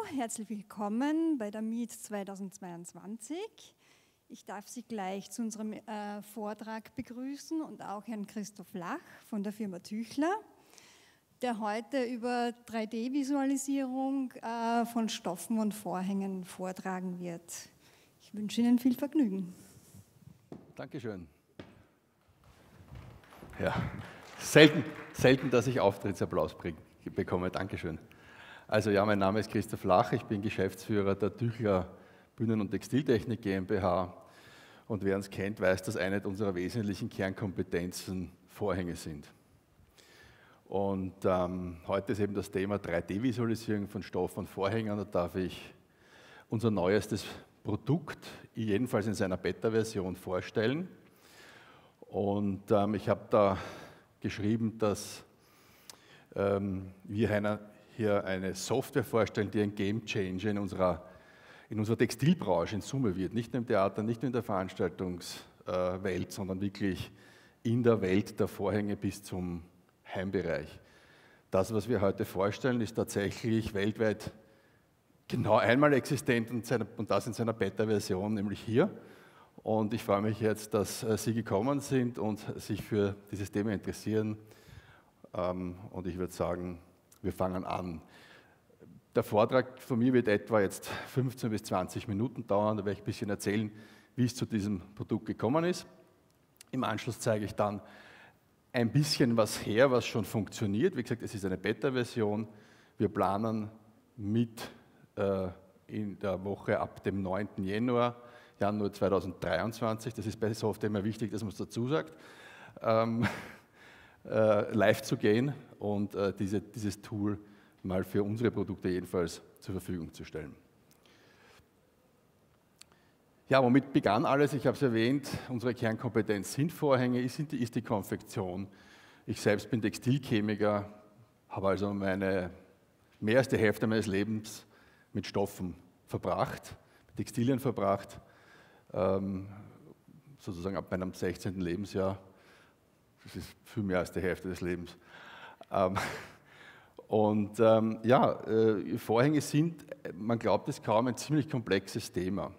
herzlich willkommen bei der Meet 2022. Ich darf Sie gleich zu unserem Vortrag begrüßen und auch Herrn Christoph Lach von der Firma Tüchler, der heute über 3D-Visualisierung von Stoffen und Vorhängen vortragen wird. Ich wünsche Ihnen viel Vergnügen. Dankeschön. Ja, selten, dass ich Auftrittsapplaus bekomme. Dankeschön. Also ja, mein Name ist Christoph Lach, ich bin Geschäftsführer der Tüchler Bühnen- und Textiltechnik GmbH. Und wer uns kennt, weiß, dass eine unserer wesentlichen Kernkompetenzen Vorhänge sind. Und heute ist eben das Thema 3D-Visualisierung von Stoff und Vorhängen. Da darf ich unser neuestes Produkt, jedenfalls in seiner Beta-Version, vorstellen. Und ich habe da geschrieben, dass wir hier eine Software vorstellen, die ein Game Changer in unserer Textilbranche in Summe wird. Nicht nur im Theater, nicht nur in der Veranstaltungswelt, sondern wirklich in der Welt der Vorhänge bis zum Heimbereich. Das, was wir heute vorstellen, ist tatsächlich weltweit genau einmal existent und das in seiner Beta-Version, nämlich hier. Und ich freue mich jetzt, dass Sie gekommen sind und sich für dieses Thema interessieren. Und ich würde sagen, wir fangen an. Der Vortrag von mir wird etwa jetzt 15 bis 20 Minuten dauern. Da werde ich ein bisschen erzählen, wie es zu diesem Produkt gekommen ist. Im Anschluss zeige ich dann ein bisschen was her, was schon funktioniert. Wie gesagt, es ist eine Beta-Version. Wir planen in der Woche ab dem 9. Januar 2023, das ist bei Software immer wichtig, dass man es dazu sagt, live zu gehen und dieses Tool mal für unsere Produkte jedenfalls zur Verfügung zu stellen. Ja, womit begann alles? Ich habe es erwähnt, unsere Kernkompetenz sind Vorhänge, ist die Konfektion. Ich selbst bin Textilchemiker, habe also mehr als die Hälfte meines Lebens mit Stoffen verbracht, mit Textilien verbracht, sozusagen ab meinem 16. Lebensjahr. Das ist viel mehr als die Hälfte des Lebens. Vorhänge sind, man glaubt es kaum, ein ziemlich komplexes Thema.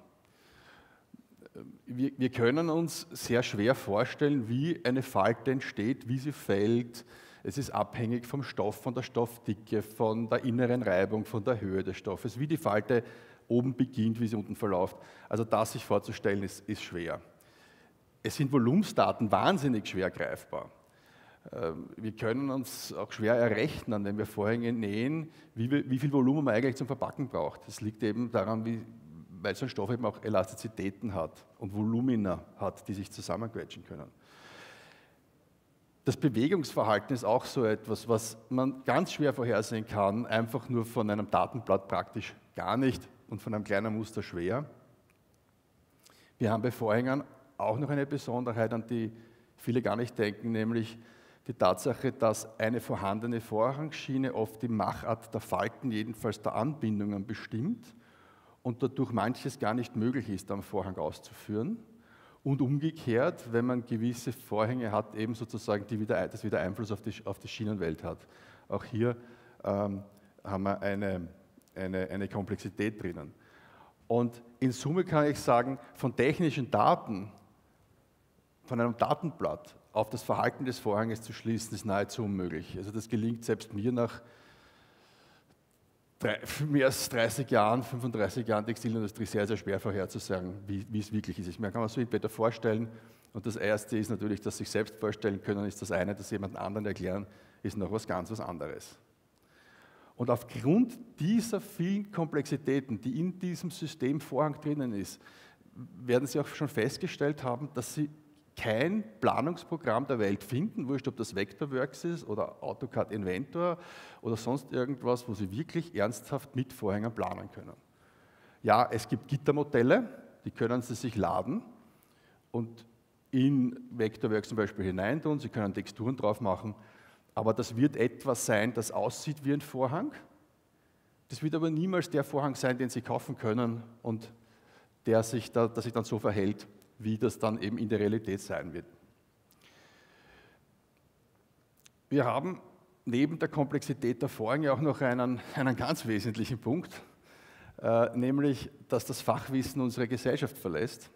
Wir können uns sehr schwer vorstellen, wie eine Falte entsteht, wie sie fällt. Es ist abhängig vom Stoff, von der Stoffdicke, von der inneren Reibung, von der Höhe des Stoffes, wie die Falte oben beginnt, wie sie unten verläuft. Also das sich vorzustellen, ist schwer. Es sind Volumensdaten wahnsinnig schwer greifbar. Wir können uns auch schwer errechnen, wenn wir Vorhänge nähen, wie viel Volumen man eigentlich zum Verpacken braucht. Das liegt eben daran, weil so ein Stoff eben auch Elastizitäten hat und Volumina hat, die sich zusammenquetschen können. Das Bewegungsverhalten ist auch so etwas, was man ganz schwer vorhersehen kann, einfach nur von einem Datenblatt praktisch gar nicht und von einem kleinen Muster schwer. Wir haben bei Vorhängen auch noch eine Besonderheit, an die viele gar nicht denken, nämlich die Tatsache, dass eine vorhandene Vorhangschiene oft die Machart der Falten, jedenfalls der Anbindungen, bestimmt und dadurch manches gar nicht möglich ist, am Vorhang auszuführen. Und umgekehrt, wenn man gewisse Vorhänge hat, eben sozusagen das wieder Einfluss auf die Schienenwelt hat. Auch hier haben wir eine Komplexität drinnen. Und in Summe kann ich sagen, von technischen Daten, von einem Datenblatt auf das Verhalten des Vorhanges zu schließen, ist nahezu unmöglich. Also das gelingt selbst mir nach mehr als 30 Jahren, 35 Jahren Textilindustrie sehr, sehr schwer vorherzusagen, wie es wirklich ist. Man kann es so etwa vorstellen. Und das Erste ist natürlich, dass sich selbst vorstellen können, ist das eine, das jemand anderen erklären, ist noch was ganz was anderes. Und aufgrund dieser vielen Komplexitäten, die in diesem System Vorhang drinnen ist, werden Sie auch schon festgestellt haben, dass Sie kein Planungsprogramm der Welt finden, wurscht ob das Vectorworks ist oder AutoCAD Inventor oder sonst irgendwas, wo Sie wirklich ernsthaft mit Vorhängen planen können. Ja, es gibt Gittermodelle, die können Sie sich laden und in Vectorworks zum Beispiel hineintun, Sie können Texturen drauf machen, aber das wird etwas sein, das aussieht wie ein Vorhang. Das wird aber niemals der Vorhang sein, den Sie kaufen können und der sich dann so verhält, wie das dann eben in der Realität sein wird. Wir haben neben der Komplexität der Vorhänge auch noch einen ganz wesentlichen Punkt, nämlich, dass das Fachwissen unsere Gesellschaft verlässt.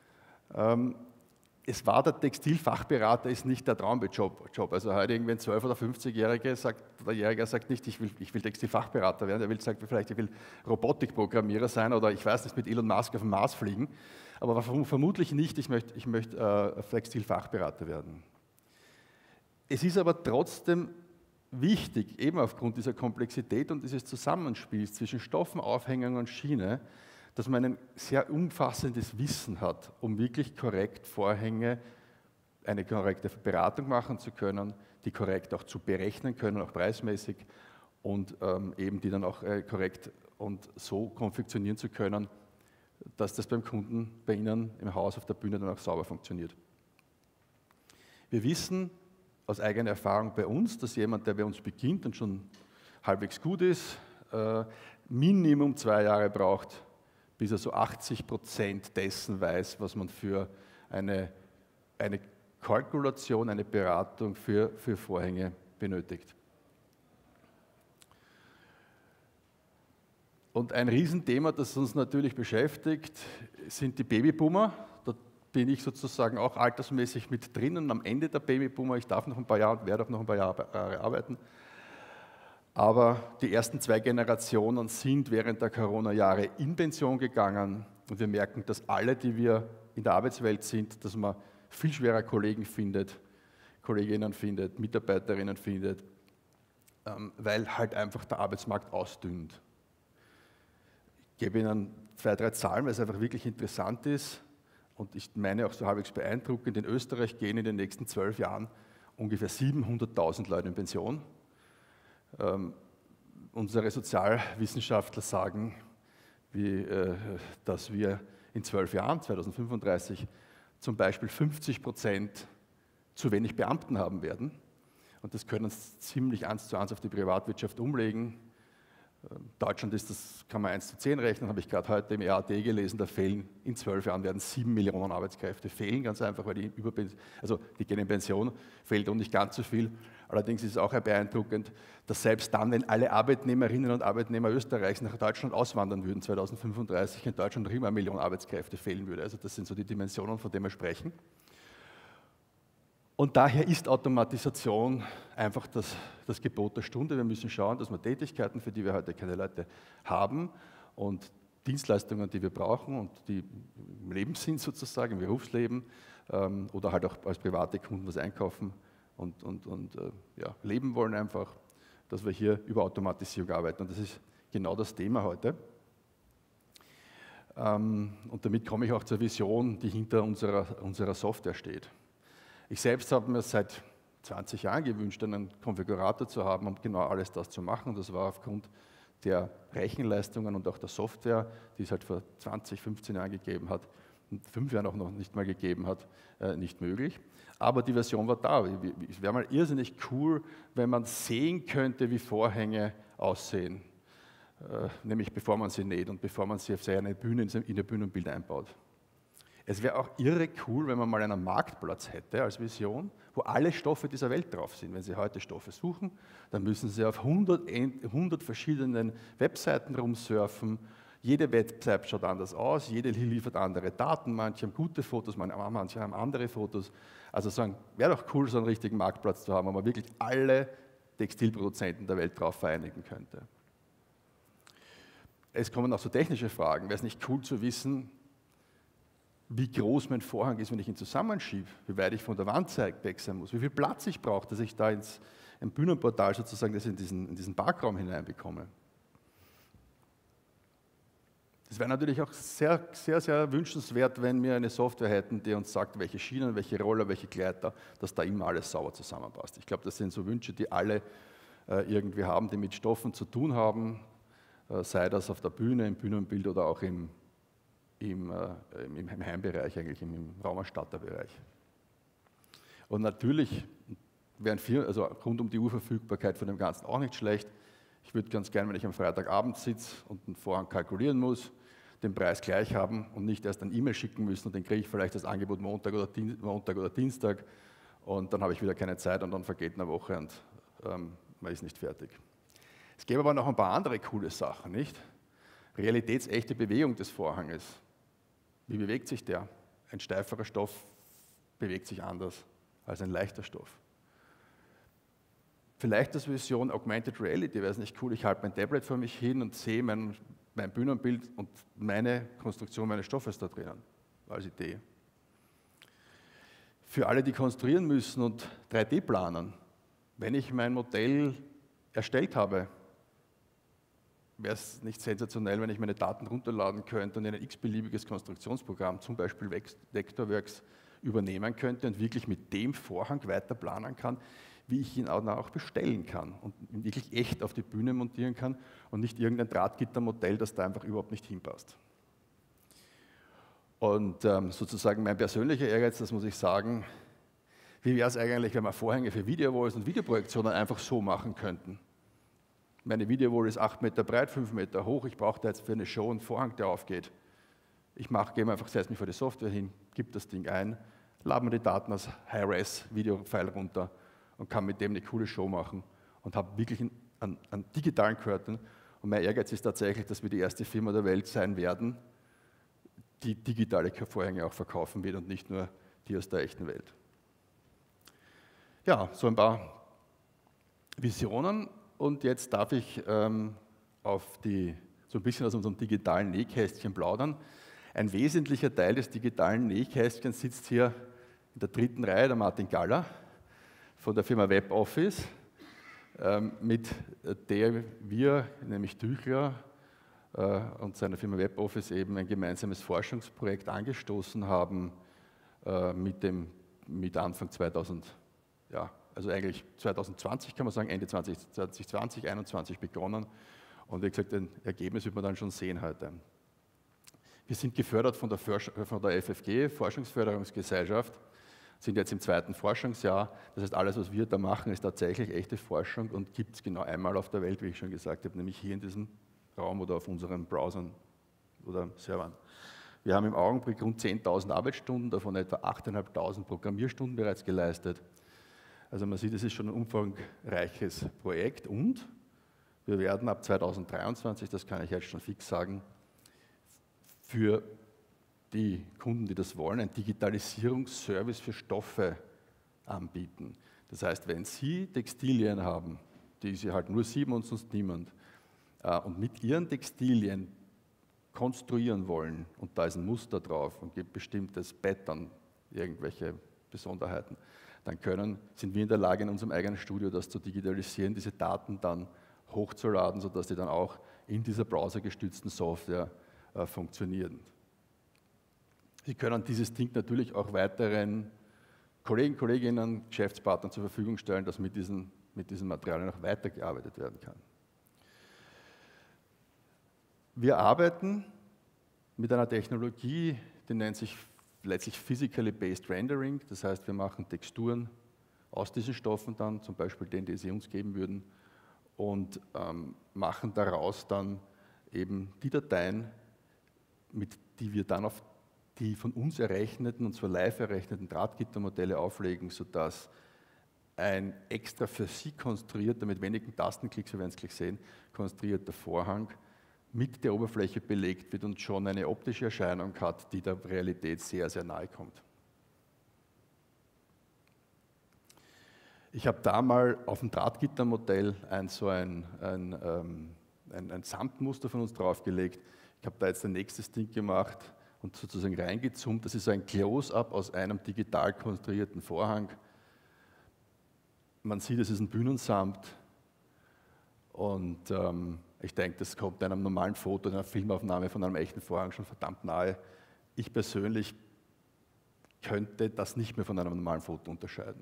Es war der Textilfachberater, ist nicht der Traumjob. Also heute irgendwie ein 12- oder 50-Jähriger sagt nicht, ich will Textilfachberater werden, sagt vielleicht, ich will Robotikprogrammierer sein oder ich weiß nicht, mit Elon Musk auf den Mars fliegen, aber vermutlich nicht, ich möchte Textilfachberater werden. Es ist aber trotzdem wichtig, eben aufgrund dieser Komplexität und dieses Zusammenspiels zwischen Stoffen, Aufhängung und Schiene, dass man ein sehr umfassendes Wissen hat, um wirklich korrekt Vorhänge, eine korrekte Beratung machen zu können, die korrekt auch zu berechnen können, auch preismäßig, und eben die dann auch korrekt und so konfektionieren zu können, dass das beim Kunden, bei Ihnen im Haus auf der Bühne dann auch sauber funktioniert. Wir wissen aus eigener Erfahrung bei uns, dass jemand, der bei uns beginnt und schon halbwegs gut ist, Minimum 2 Jahre braucht, bis er so 80% dessen weiß, was man für eine Kalkulation, eine Beratung für Vorhänge benötigt. Und ein Riesenthema, das uns natürlich beschäftigt, sind die Babyboomer. Da bin ich sozusagen auch altersmäßig mit drinnen, am Ende der Babyboomer. Ich darf noch ein paar Jahre und werde auch noch ein paar Jahre arbeiten. Aber die ersten 2 Generationen sind während der Corona-Jahre in Pension gegangen und wir merken, dass alle, die wir in der Arbeitswelt sind, dass man viel schwerer Kollegen findet, Kolleginnen findet, Mitarbeiterinnen findet, weil halt einfach der Arbeitsmarkt ausdünnt. Ich gebe Ihnen 2, 3 Zahlen, weil es einfach wirklich interessant ist und ich meine auch so halbwegs beeindruckend. In Österreich gehen in den nächsten 12 Jahren ungefähr 700.000 Leute in Pension. Unsere Sozialwissenschaftler sagen, dass wir in 12 Jahren, 2035, zum Beispiel 50% zu wenig Beamten haben werden. Und das können Sie ziemlich 1:1 auf die Privatwirtschaft umlegen. Deutschland ist das, kann man 1:10 rechnen, habe ich gerade heute im EAD gelesen, da fehlen in 12 Jahren werden 7 Millionen Arbeitskräfte fehlen, ganz einfach, weil die gehen in Pension, fehlt und nicht ganz so viel. Allerdings ist es auch beeindruckend, dass selbst dann, wenn alle Arbeitnehmerinnen und Arbeitnehmer Österreichs nach Deutschland auswandern würden, 2035 in Deutschland noch immer 1 Million Arbeitskräfte fehlen würde. Also das sind so die Dimensionen, von denen wir sprechen. Und daher ist Automatisation einfach das Gebot der Stunde. Wir müssen schauen, dass wir Tätigkeiten, für die wir heute keine Leute haben und Dienstleistungen, die wir brauchen und die im Leben sind sozusagen, im Berufsleben oder halt auch als private Kunden was einkaufen und leben wollen einfach, dass wir hier über Automatisierung arbeiten. Und das ist genau das Thema heute. Und damit komme ich auch zur Vision, die hinter unserer Software steht. Ich selbst habe mir seit 20 Jahren gewünscht, einen Konfigurator zu haben, um genau alles das zu machen. Das war aufgrund der Rechenleistungen und auch der Software, die es halt vor 20, 15 Jahren gegeben hat und 5 Jahren auch noch nicht mal gegeben hat, nicht möglich. Aber die Version war da. Es wäre mal irrsinnig cool, wenn man sehen könnte, wie Vorhänge aussehen, nämlich bevor man sie näht und bevor man sie auf seine Bühne in ihr Bühnenbild einbaut. Es wäre auch irre cool, wenn man mal einen Marktplatz hätte als Vision, wo alle Stoffe dieser Welt drauf sind. Wenn Sie heute Stoffe suchen, dann müssen Sie auf 100 verschiedenen Webseiten rumsurfen. Jede Website schaut anders aus, jede liefert andere Daten, manche haben gute Fotos, manche haben andere Fotos. Also wäre doch cool, so einen richtigen Marktplatz zu haben, wo man wirklich alle Textilproduzenten der Welt drauf vereinigen könnte. Es kommen auch so technische Fragen. Wäre es nicht cool zu wissen, wie groß mein Vorhang ist, wenn ich ihn zusammenschiebe, wie weit ich von der Wand weg sein muss, wie viel Platz ich brauche, dass ich da im Bühnenportal sozusagen das in diesen Parkraum hineinbekomme. Es wäre natürlich auch sehr, sehr, sehr wünschenswert, wenn wir eine Software hätten, die uns sagt, welche Schienen, welche Roller, welche Gleiter, dass da immer alles sauber zusammenpasst. Ich glaube, das sind so Wünsche, die alle irgendwie haben, die mit Stoffen zu tun haben, sei das auf der Bühne, im Bühnenbild oder auch im Heimbereich, eigentlich im Raumerstatterbereich. Und natürlich wären rund um die Uhr Verfügbarkeit von dem Ganzen auch nicht schlecht. Ich würde ganz gerne, wenn ich am Freitagabend sitze und einen Vorhang kalkulieren muss, den Preis gleich haben und nicht erst ein E-Mail schicken müssen und den kriege ich vielleicht das Angebot Montag oder Dienstag und dann habe ich wieder keine Zeit und dann vergeht eine Woche und man ist nicht fertig. Es gäbe aber noch ein paar andere coole Sachen, nicht? realitätsechte Bewegung des Vorhanges. Wie bewegt sich der? Ein steiferer Stoff bewegt sich anders als ein leichter Stoff. Vielleicht als Vision Augmented Reality, wäre es nicht cool, ich halte mein Tablet vor mich hin und sehe mein Bühnenbild und meine Konstruktion meines Stoffes da drinnen, als Idee. Für alle, die konstruieren müssen und 3D planen, wenn ich mein Modell erstellt habe, wäre es nicht sensationell, wenn ich meine Daten runterladen könnte und in ein x-beliebiges Konstruktionsprogramm, zum Beispiel Vectorworks, übernehmen könnte und wirklich mit dem Vorhang weiter planen kann, wie ich ihn auch bestellen kann und ihn wirklich echt auf die Bühne montieren kann und nicht irgendein Drahtgittermodell, das da einfach überhaupt nicht hinpasst. Und sozusagen mein persönlicher Ehrgeiz, das muss ich sagen, wie wäre es eigentlich, wenn wir Vorhänge für Videowalls und Videoprojektionen einfach so machen könnten? Meine Videowall ist 8 Meter breit, 5 Meter hoch, ich brauche da jetzt für eine Show einen Vorhang, der aufgeht. Ich setze mich vor die Software hin, gebe das Ding ein, lade mir die Daten als High-Res-Video-File runter und kann mit dem eine coole Show machen und habe wirklich einen digitalen Curtain. Und mein Ehrgeiz ist tatsächlich, dass wir die erste Firma der Welt sein werden, die digitale Vorhänge auch verkaufen wird und nicht nur die aus der echten Welt. Ja, so ein paar Visionen und jetzt darf ich so ein bisschen aus unserem digitalen Nähkästchen plaudern. Ein wesentlicher Teil des digitalen Nähkästchens sitzt hier in der 3. Reihe, der Martin Galler von der Firma WebOffice, mit der wir, nämlich Tüchler und seine Firma WebOffice, eben ein gemeinsames Forschungsprojekt angestoßen haben mit Anfang 2000, ja, also eigentlich 2020 kann man sagen, Ende 2020, 2021 begonnen und wie gesagt, ein Ergebnis wird man dann schon sehen heute. Wir sind gefördert von der FFG, Forschungsförderungsgesellschaft, sind jetzt im 2. Forschungsjahr. Das heißt, alles, was wir da machen, ist tatsächlich echte Forschung und gibt es genau einmal auf der Welt, wie ich schon gesagt habe, nämlich hier in diesem Raum oder auf unseren Browsern oder Servern. Wir haben im Augenblick rund 10.000 Arbeitsstunden, davon etwa 8.500 Programmierstunden bereits geleistet. Also man sieht, es ist schon ein umfangreiches Projekt und wir werden ab 2023, das kann ich jetzt schon fix sagen, für die Kunden, die das wollen, einen Digitalisierungsservice für Stoffe anbieten. Das heißt, wenn Sie Textilien haben, die Sie halt nur Sie und sonst niemand, und mit Ihren Textilien konstruieren wollen, und da ist ein Muster drauf und gibt bestimmtes Pattern, irgendwelche Besonderheiten, dann sind wir in der Lage, in unserem eigenen Studio das zu digitalisieren, diese Daten dann hochzuladen, sodass die dann auch in dieser browsergestützten Software funktionieren. Sie können dieses Ding natürlich auch weiteren Kollegen, Kolleginnen, Geschäftspartnern zur Verfügung stellen, dass mit diesen Materialien auch weitergearbeitet werden kann. Wir arbeiten mit einer Technologie, die nennt sich letztlich Physically Based Rendering. Das heißt, wir machen Texturen aus diesen Stoffen dann, zum Beispiel den, die sie uns geben würden, und machen daraus dann eben die Dateien, die wir dann auf die von uns errechneten, und zwar live errechneten Drahtgittermodelle auflegen, sodass ein extra für Sie konstruierter, mit wenigen Tastenklicks, wir werden es gleich sehen, konstruierter Vorhang mit der Oberfläche belegt wird und schon eine optische Erscheinung hat, die der Realität sehr, sehr nahe kommt. Ich habe da mal auf dem Drahtgittermodell ein Samtmuster von uns draufgelegt. Ich habe da jetzt ein nächstes Ding gemacht und sozusagen reingezoomt. Das ist ein Close-up aus einem digital konstruierten Vorhang. Man sieht, es ist ein Bühnensamt und ich denke, das kommt einem normalen Foto, einer Filmaufnahme von einem echten Vorhang schon verdammt nahe. Ich persönlich könnte das nicht mehr von einem normalen Foto unterscheiden.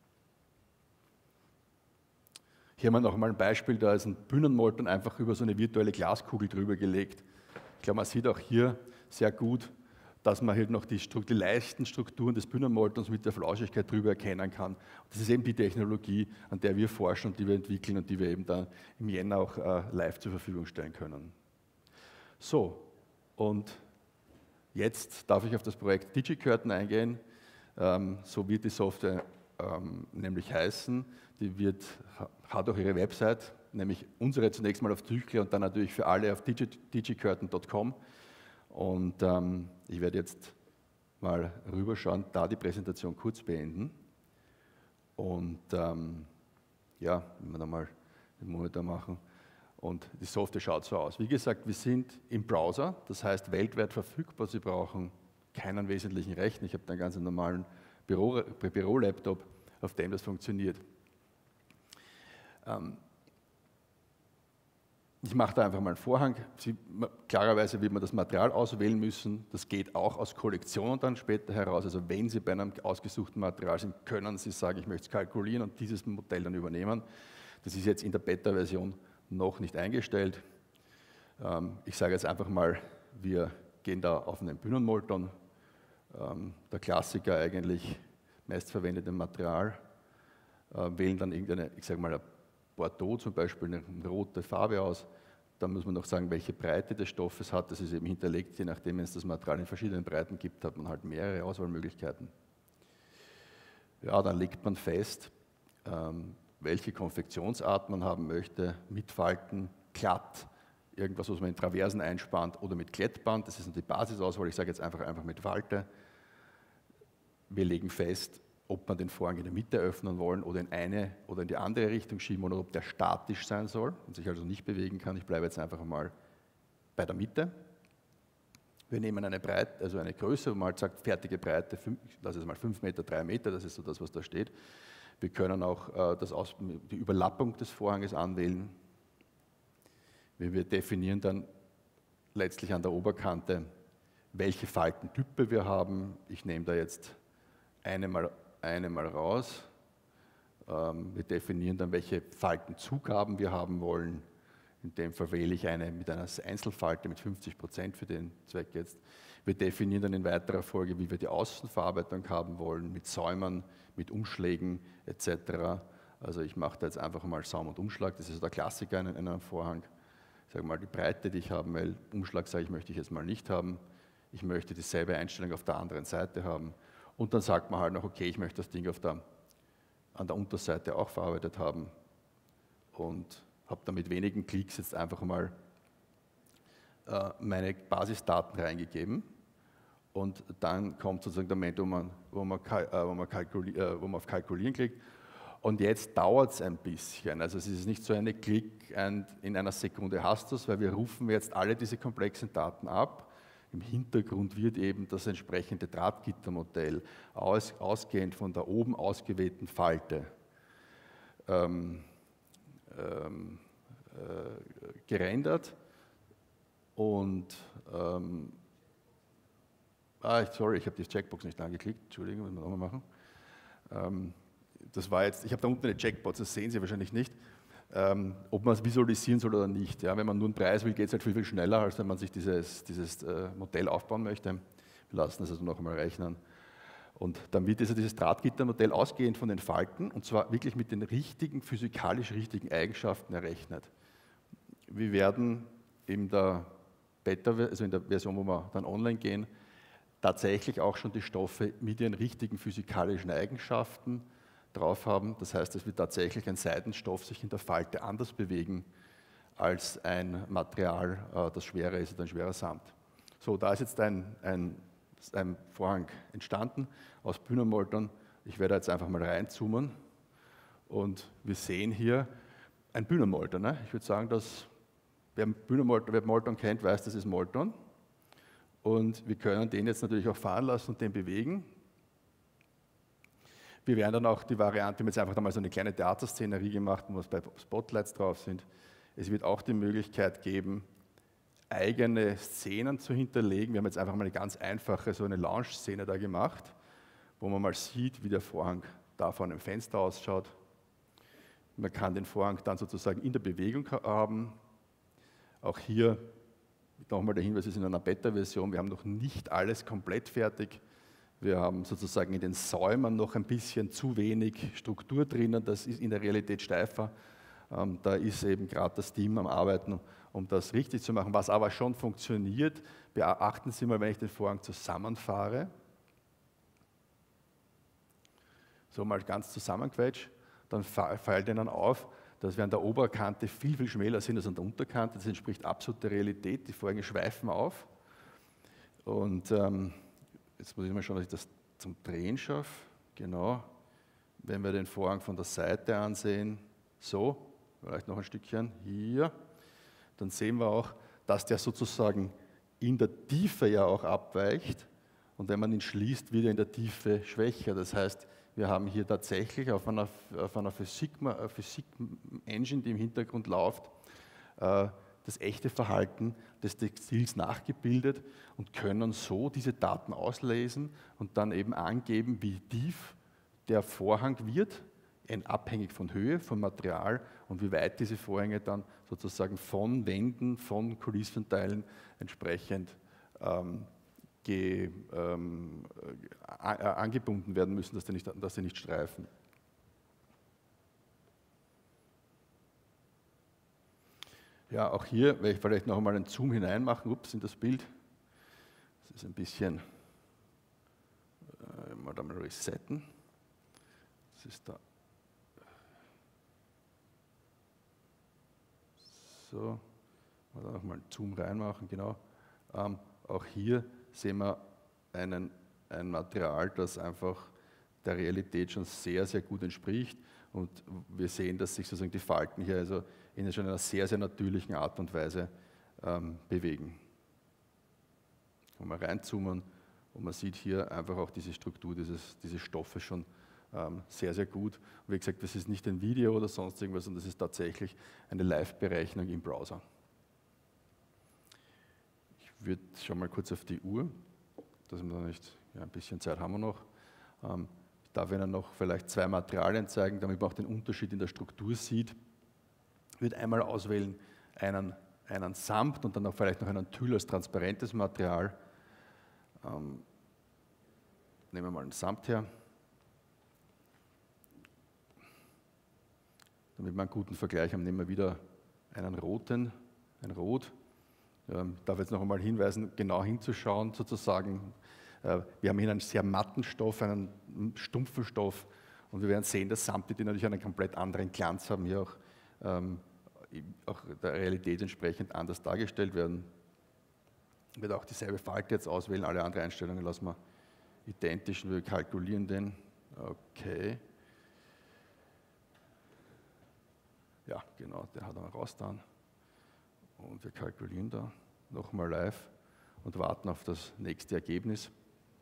Hier haben wir noch einmal ein Beispiel, da ist ein Bühnenmolton einfach über so eine virtuelle Glaskugel drüber gelegt. Ich glaube, man sieht auch hier sehr gut, dass man halt noch die leichten Strukturen des Bühnenmoltons mit der Flauschigkeit drüber erkennen kann. Das ist eben die Technologie, an der wir forschen und die wir entwickeln und die wir eben dann im Jänner auch live zur Verfügung stellen können. So, und jetzt darf ich auf das Projekt DigiCurtain eingehen. So wird die Software nämlich heißen. Die hat auch ihre Website, nämlich unsere zunächst mal auf Tüchler und dann natürlich für alle auf digicurtain.com. Und ich werde jetzt mal rüberschauen, da die Präsentation kurz beenden. Und ja, wenn wir da mal den Monitor machen. Und die Software schaut so aus. Wie gesagt, wir sind im Browser, das heißt weltweit verfügbar. Sie brauchen keinen wesentlichen Rechner. Ich habe einen ganz normalen Bürolaptop, auf dem das funktioniert. Ich mache da einfach mal einen Vorhang. Klarerweise wird man das Material auswählen müssen. Das geht auch aus Kollektionen dann später heraus. Also wenn Sie bei einem ausgesuchten Material sind, können Sie sagen, ich möchte es kalkulieren und dieses Modell dann übernehmen. Das ist jetzt in der Beta-Version noch nicht eingestellt. Ich sage jetzt einfach mal, wir gehen da auf einen Bühnenmolton. Der Klassiker eigentlich, meistverwendete Material. Wählen dann irgendeine, ich sage mal, ein Bordeaux zum Beispiel, eine rote Farbe aus. Dann muss man noch sagen, welche Breite des Stoffes hat. Das ist eben hinterlegt, je nachdem, wenn es das Material in verschiedenen Breiten gibt, hat man halt mehrere Auswahlmöglichkeiten. Ja, dann legt man fest, welche Konfektionsart man haben möchte, mit Falten, glatt, irgendwas, was man in Traversen einspannt oder mit Klettband. Das ist die Basisauswahl. Ich sage jetzt einfach mit Falte. Wir legen fest, ob wir den Vorhang in der Mitte öffnen wollen oder in eine oder in die andere Richtung schieben oder ob der statisch sein soll und sich also nicht bewegen kann. Ich bleibe jetzt einfach mal bei der Mitte. Wir nehmen eine Breite, also eine Größe, wo man halt sagt, fertige Breite, lass es mal 5 Meter, 3 Meter, das ist so das, was da steht. Wir können auch die Überlappung des Vorhanges anwählen. Wir definieren dann letztlich an der Oberkante, welche Faltentype wir haben. Ich nehme da jetzt eine mal raus. Wir definieren dann, welche Faltenzugaben wir haben wollen. In dem Fall wähle ich eine mit einer Einzelfalte mit 50% für den Zweck jetzt. Wir definieren dann in weiterer Folge, wie wir die Außenverarbeitung haben wollen, mit Säumen, mit Umschlägen etc. Also ich mache da jetzt einfach mal Saum und Umschlag, das ist der Klassiker in einem Vorhang. Ich sage mal die Breite, die ich haben will, Umschlag sage ich, möchte ich jetzt mal nicht haben. Ich möchte dieselbe Einstellung auf der anderen Seite haben. Und dann sagt man halt noch, okay, ich möchte das Ding an der Unterseite auch verarbeitet haben und habe dann mit wenigen Klicks jetzt einfach mal meine Basisdaten reingegeben. Und dann kommt sozusagen der Moment, wo man auf Kalkulieren klickt. Und jetzt dauert es ein bisschen. Also es ist nicht so eine Klick und in einer Sekunde hast du es, weil wir rufen jetzt alle diese komplexen Daten ab. Im Hintergrund wird eben das entsprechende Drahtgittermodell ausgehend von der oben ausgewählten Falte gerendert. Und sorry, ich habe die Checkbox nicht angeklickt. Entschuldigung, müssen wir nochmal machen. Das war jetzt, ich habe da unten eine Checkbox, das sehen Sie wahrscheinlich nicht. Ob man es visualisieren soll oder nicht. Ja, wenn man nur einen Preis will, geht es halt viel, viel schneller, als wenn man sich dieses Modell aufbauen möchte. Wir lassen das also noch einmal rechnen. Und dann wird dieses Drahtgittermodell ausgehend von den Falten, und zwar wirklich mit den richtigen, physikalisch richtigen Eigenschaften errechnet. Wir werden in der Beta, also in der Version, wo wir dann online gehen, tatsächlich auch schon die Stoffe mit ihren richtigen physikalischen Eigenschaften drauf haben. Das heißt, es wird tatsächlich ein Seidenstoff sich in der Falte anders bewegen als ein Material, das schwerer ist oder ein schwerer Samt. So, da ist jetzt ein Vorhang entstanden aus Bühnenmolton. Ich werde jetzt einfach mal reinzoomen und wir sehen hier ein Bühnenmolton. Ne? Ich würde sagen, dass wer Molton kennt, weiß, das ist Molton. Und wir können den jetzt natürlich auch fahren lassen und den bewegen. Wir werden dann auch die Variante, wir haben jetzt einfach mal so eine kleine Theaterszenerie gemacht, wo bei Spotlights drauf sind. Es wird auch die Möglichkeit geben, eigene Szenen zu hinterlegen. Wir haben jetzt einfach mal eine ganz einfache, so eine Lounge-Szene da gemacht, wo man mal sieht, wie der Vorhang da vor einem Fenster ausschaut. Man kann den Vorhang dann sozusagen in der Bewegung haben. Auch hier nochmal der Hinweis, wir sind in einer Beta-Version, wir haben noch nicht alles komplett fertig. Wir haben sozusagen in den Säumen noch ein bisschen zu wenig Struktur drinnen, das ist in der Realität steifer. Da ist eben gerade das Team am Arbeiten, um das richtig zu machen. Was aber schon funktioniert, beachten Sie mal, wenn ich den Vorhang zusammenfahre, so mal ganz zusammenquetsche, dann fällt Ihnen auf, dass wir an der Oberkante viel, viel schmäler sind als an der Unterkante. Das entspricht absolut der Realität. Die Vorhänge schweifen auf. Und jetzt muss ich mal schauen, dass ich das zum Drehen schaffe. Genau. Wenn wir den Vorhang von der Seite ansehen, so, vielleicht noch ein Stückchen hier, dann sehen wir auch, dass der sozusagen in der Tiefe ja auch abweicht. Und wenn man ihn schließt, wird er in der Tiefe schwächer. Das heißt, wir haben hier tatsächlich auf einer Physik-Engine, die im Hintergrund läuft, das echte Verhalten des Textils nachgebildet und können so diese Daten auslesen und dann eben angeben, wie tief der Vorhang wird, abhängig von Höhe, von Material und wie weit diese Vorhänge dann sozusagen von Wänden, von Kulissenteilen entsprechend angebunden werden müssen, dass sie nicht streifen. Ja, auch hier werde ich vielleicht noch einmal einen Zoom hineinmachen, in das Bild. Das ist ein bisschen, mal resetten. Das ist da. So, mal da nochmal einen Zoom reinmachen, genau. Auch hier sehen wir ein Material, das einfach der Realität schon sehr, sehr gut entspricht. Und wir sehen, dass sich sozusagen die Falten hier also in schon einer sehr, sehr natürlichen Art und Weise bewegen. Kann man reinzoomen und man sieht hier einfach auch diese Struktur dieses Stoffes schon sehr, sehr gut. Und wie gesagt, das ist nicht ein Video oder sonst irgendwas, sondern das ist tatsächlich eine Live-Berechnung im Browser. Ich würde schon mal kurz auf die Uhr, dass wir da nicht, ja, ein bisschen Zeit haben wir noch. Ich darf Ihnen noch vielleicht 2 Materialien zeigen, damit man auch den Unterschied in der Struktur sieht. Ich würde einmal auswählen einen Samt und dann auch vielleicht noch einen Tüll als transparentes Material. Nehmen wir mal einen Samt her. Damit wir einen guten Vergleich haben, nehmen wir wieder einen roten, ein Rot. Ich darf jetzt noch einmal hinweisen, genau hinzuschauen sozusagen. Wir haben hier einen sehr matten Stoff, einen stumpfen Stoff und wir werden sehen, dass Samte, die natürlich einen komplett anderen Glanz haben, hier auch der Realität entsprechend anders dargestellt werden. Ich werde auch dieselbe Falte jetzt auswählen, alle anderen Einstellungen lassen wir identisch und wir kalkulieren den. Okay. Ja, genau, der hat er raus dann. Und wir kalkulieren da nochmal live und warten auf das nächste Ergebnis.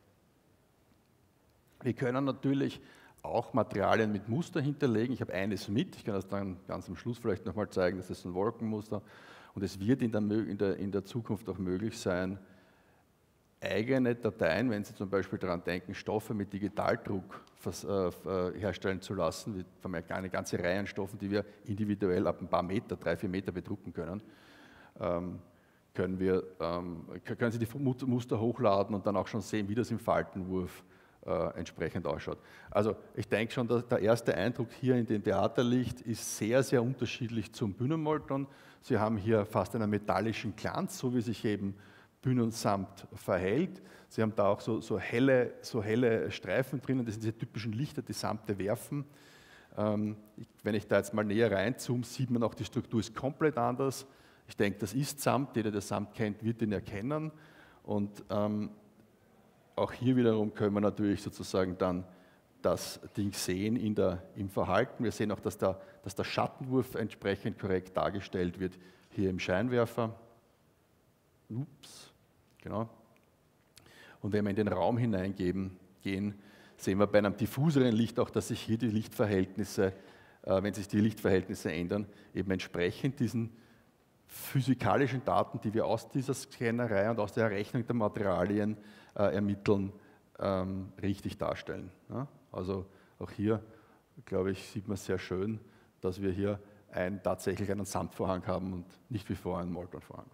Wir können natürlich auch Materialien mit Muster hinterlegen. Ich habe eines mit, ich kann das dann ganz am Schluss vielleicht nochmal zeigen, das ist ein Wolkenmuster. Und es wird in der Zukunft auch möglich sein, eigene Dateien, wenn Sie zum Beispiel daran denken, Stoffe mit Digitaldruck herstellen zu lassen. Wir haben ja eine ganze Reihe an Stoffen, die wir individuell ab ein paar Meter, 3-4 Meter bedrucken können. Können Sie die Muster hochladen und dann auch schon sehen, wie das im Faltenwurf entsprechend ausschaut. Also ich denke schon, dass der erste Eindruck hier in dem Theaterlicht ist sehr, sehr unterschiedlich zum Bühnenmolton. Sie haben hier fast einen metallischen Glanz, so wie sich eben Bühnensamt verhält. Sie haben da auch so helle Streifen drinnen, das sind diese typischen Lichter, die Samte werfen. Wenn ich da jetzt mal näher reinzoome, sieht man auch, die Struktur ist komplett anders. Ich denke, das ist Samt, jeder, der Samt kennt, wird ihn erkennen. Und auch hier wiederum können wir natürlich sozusagen dann das Ding sehen im Verhalten. Wir sehen auch, dass der Schattenwurf entsprechend korrekt dargestellt wird, hier im Scheinwerfer. Ups, genau. Und wenn wir in den Raum hineingehen, sehen wir bei einem diffuseren Licht auch, dass sich hier die Lichtverhältnisse, wenn sich die Lichtverhältnisse ändern, eben entsprechend diesen physikalischen Daten, die wir aus dieser Scannerei und aus der Errechnung der Materialien ermitteln, richtig darstellen. Ja? Also auch hier, glaube ich, sieht man sehr schön, dass wir hier tatsächlich einen Samtvorhang haben und nicht wie vorher einen Moltonvorhang.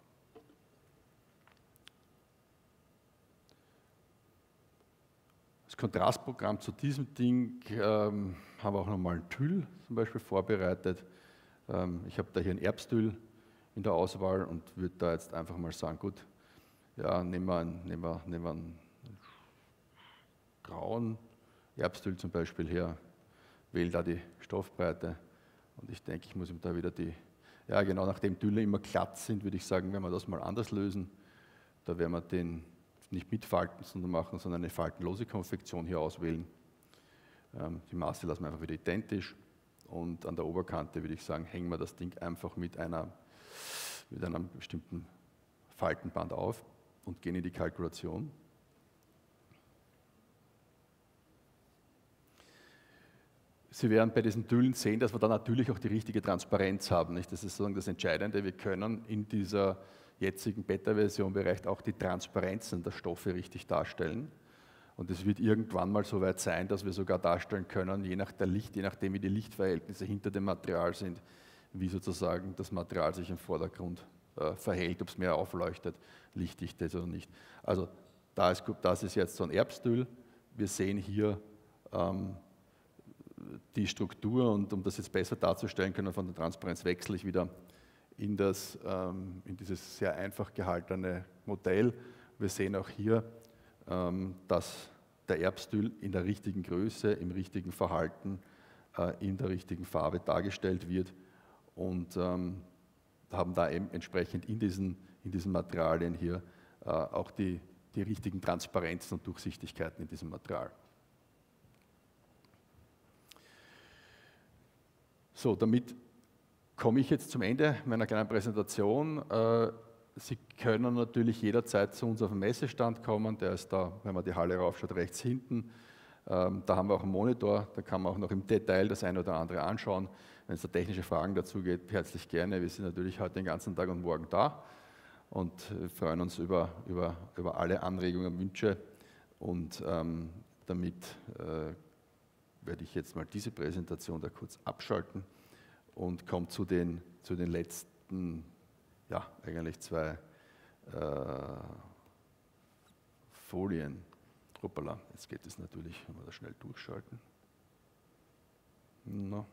Das Kontrastprogramm zu diesem Ding haben wir auch nochmal ein Tüll zum Beispiel vorbereitet. Ich habe da hier ein Erbstüll in der Auswahl und würde da jetzt einfach mal sagen, gut, ja, nehmen wir einen grauen Erbstüll zum Beispiel her, wähle da die Stoffbreite Und ich denke, ich muss ihm da wieder ja genau, nachdem Tülle immer glatt sind, würde ich sagen, wenn wir das mal anders lösen, da werden wir den nicht mit Falten machen, sondern eine faltenlose Konfektion hier auswählen. Die Maße lassen wir einfach wieder identisch. Und an der Oberkante würde ich sagen, hängen wir das Ding einfach mit einem bestimmten Faltenband auf und gehen in die Kalkulation. Sie werden bei diesen Tüllen sehen, dass wir da natürlich auch die richtige Transparenz haben. Nicht? Das ist sozusagen das Entscheidende. Wir können in dieser jetzigen Beta-Version bereits auch die Transparenzen der Stoffe richtig darstellen. Und es wird irgendwann mal so weit sein, dass wir sogar darstellen können, je nachdem wie die Lichtverhältnisse hinter dem Material sind, wie sozusagen das Material sich im Vordergrund verhält, ob es mehr aufleuchtet, lichtdicht ist oder nicht. Also das ist jetzt so ein Erbstüll. Wir sehen hier die Struktur, und um das jetzt besser darzustellen können, von der Transparenz wechsle ich wieder in dieses sehr einfach gehaltene Modell. Wir sehen auch hier, dass der Erbstüll in der richtigen Größe, im richtigen Verhalten, in der richtigen Farbe dargestellt wird, und haben da eben entsprechend in diesen Materialien hier auch die richtigen Transparenzen und Durchsichtigkeiten in diesem Material. So, damit komme ich jetzt zum Ende meiner kleinen Präsentation. Sie können natürlich jederzeit zu uns auf den Messestand kommen, der ist da, wenn man die Halle raufschaut, rechts hinten. Da haben wir auch einen Monitor, da kann man auch noch im Detail das eine oder andere anschauen. Wenn es da technische Fragen dazu geht, herzlich gerne. Wir sind natürlich heute den ganzen Tag und morgen da und freuen uns über alle Anregungen und Wünsche. Und damit werde ich jetzt mal diese Präsentation da kurz abschalten und komme zu den letzten, ja, eigentlich 2 Folien. Hoppala, jetzt geht es natürlich, wenn wir das schnell durchschalten. No.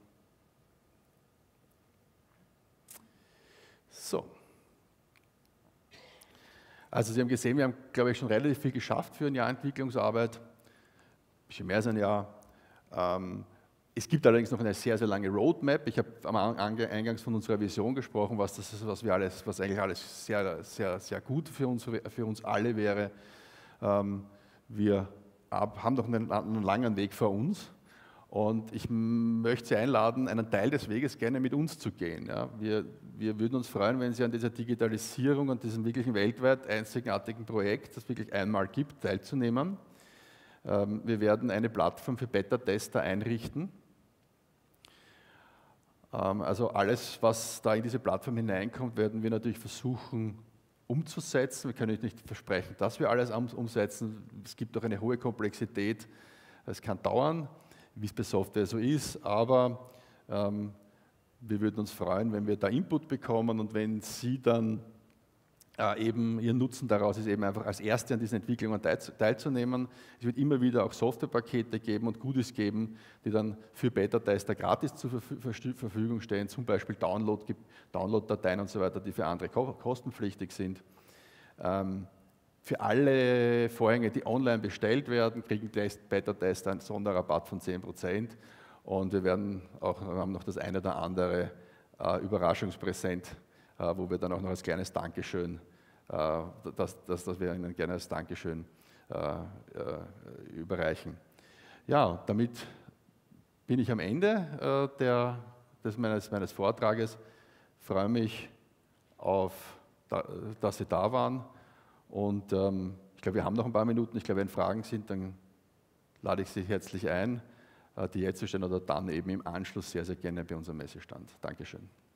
So. Also Sie haben gesehen, wir haben, glaube ich, schon relativ viel geschafft für ein Jahr Entwicklungsarbeit. Ein bisschen mehr als ein Jahr. Es gibt allerdings noch eine sehr, sehr lange Roadmap. Ich habe am Eingangs von unserer Vision gesprochen, was eigentlich alles sehr, sehr, sehr gut für uns alle wäre. Wir haben noch einen langen Weg vor uns, und ich möchte Sie einladen, einen Teil des Weges gerne mit uns zu gehen. Ja, wir würden uns freuen, wenn Sie an dieser Digitalisierung und diesem wirklichen weltweit einzigartigen Projekt, das es wirklich einmal gibt, teilzunehmen. Wir werden eine Plattform für Beta-Tester einrichten. Also alles, was da in diese Plattform hineinkommt, werden wir natürlich versuchen umzusetzen. Wir können nicht versprechen, dass wir alles umsetzen. Es gibt auch eine hohe Komplexität. Es kann dauern, wie es bei Software so ist, aber wir würden uns freuen, wenn wir da Input bekommen, und wenn Sie dann eben Ihr Nutzen daraus ist, eben einfach als Erste an diesen Entwicklungen teilzunehmen. Es wird immer wieder auch Softwarepakete geben und Goodies geben, die dann für Beta-Tester gratis zur Verfügung stehen, zum Beispiel Download-Dateien und so weiter, die für andere kostenpflichtig sind. Für alle Vorhänge, die online bestellt werden, kriegen Beta-Tester einen Sonderrabatt von 10%, und wir haben noch das eine oder andere Überraschungspräsent, wo wir dann auch noch als kleines Dankeschön, das wir Ihnen gerne als Dankeschön überreichen. Ja, damit bin ich am Ende meines Vortrages. Ich freue mich dass Sie da waren, und ich glaube, wir haben noch ein paar Minuten. Ich glaube, wenn Fragen sind, dann lade ich Sie herzlich ein, die jetzt zu stellen oder dann eben im Anschluss sehr, sehr gerne bei unserem Messestand. Dankeschön.